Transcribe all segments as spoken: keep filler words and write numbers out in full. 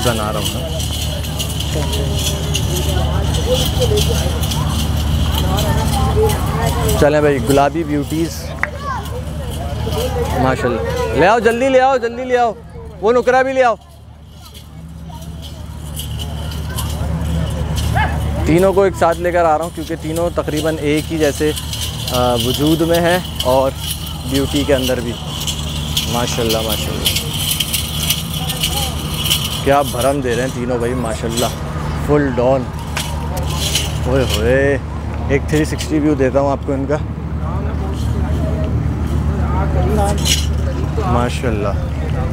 बना रहा हूँ। चलें भाई, गुलाबी ब्यूटीज़ माशाल्लाह। ले आओ जल्दी, ले आओ जल्दी, ले आओ वो नुकरा भी ले आओ। तीनों को एक साथ लेकर आ रहा हूँ क्योंकि तीनों तकरीबन एक ही जैसे वजूद में है और ब्यूटी के अंदर भी माशाल्लाह माशाल्लाह। क्या भरम दे रहे हैं तीनों भाई माशाल्लाह, फुल डॉन। ओए होए, एक थ्री सिक्सटी व्यू देता हूँ आपको इनका माशाल्लाह।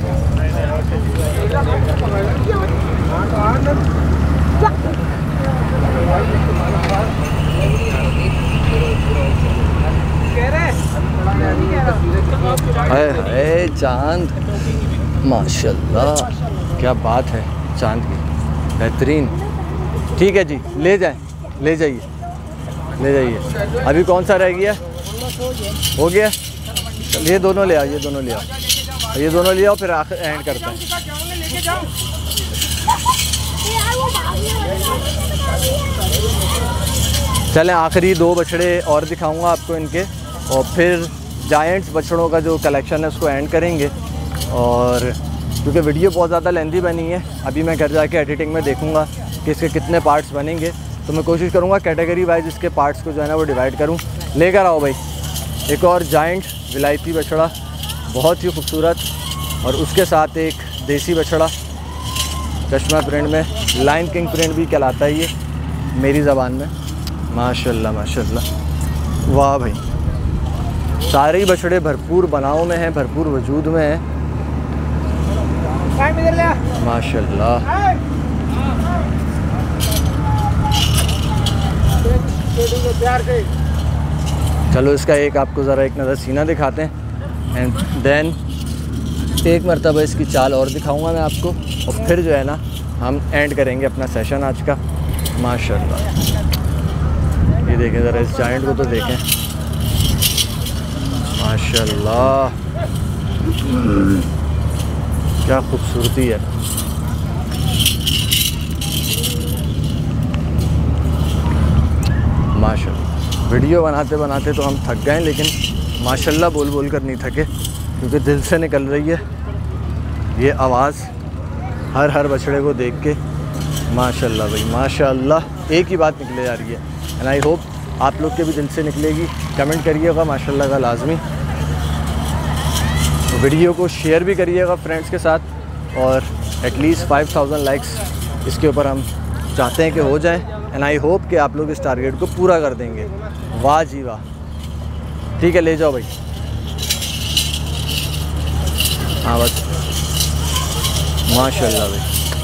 हाय चांद माशाल्लाह, क्या बात है चांद की, बेहतरीन। ठीक है जी, ले जाएं, ले जाइए ले जाइए। अभी कौन सा रह गया? हो गया? ये दोनों ले आओ, ये दोनों ले आओ, ये दोनों ले आओ, फिर आखिर एंड करते हैं। चलें, आखिरी दो बछड़े और दिखाऊंगा आपको इनके, और फिर जायंट्स बछड़ों का जो कलेक्शन है उसको एंड करेंगे। और क्योंकि वीडियो बहुत ज़्यादा लेंथी बनी है, अभी मैं घर जाके एडिटिंग में देखूंगा कि इसके कितने पार्ट्स बनेंगे, तो मैं कोशिश करूंगा कैटेगरी वाइज इसके पार्ट्स को जो है ना वो डिवाइड करूं। लेकर आओ भाई एक और जायंट विलायती बछड़ा, बहुत ही खूबसूरत, और उसके साथ एक देसी बछड़ा चश्मा प्रिंट में, लाइन किंग प्रिंट भी कहलाता है ये मेरी ज़बान में। माशाल्लाह माशाल्लाह, वाह भाई, सारे ही बछड़े भरपूर बनाव में हैं, भरपूर वजूद में हैं माशाल्लाह। चलो इसका एक आपको ज़रा एक नज़र सीना दिखाते हैं, एंड देन एक मरतबा इसकी चाल और दिखाऊंगा मैं आपको, और फिर जो है ना हम एंड करेंगे अपना सेशन आज का माशाल्लाह। ये देखें ज़रा, इस जायंट को तो देखें माशाल्लाह, क्या खूबसूरती है। माशाल्लाह, वीडियो बनाते बनाते तो हम थक गए, लेकिन माशाल्लाह बोल बोल कर नहीं थके, क्योंकि दिल से निकल रही है ये आवाज़ हर हर बछड़े को देख के माशाल्लाह भाई माशाल्लाह। एक ही बात निकले जा रही है, एंड आई होप आप लोग के भी दिल से निकलेगी। कमेंट करिएगा माशाल्लाह का लाजमी, तो वीडियो को शेयर भी करिएगा फ्रेंड्स के साथ, और एटलीस्ट फाइव थाउजेंड लाइक्स इसके ऊपर हम चाहते हैं कि हो जाएं, एंड आई होप कि आप लोग इस टारगेट को पूरा कर देंगे। वाह जी वाह, ठीक है ले जाओ भाई। हाँ बस माशाल्लाह भाई।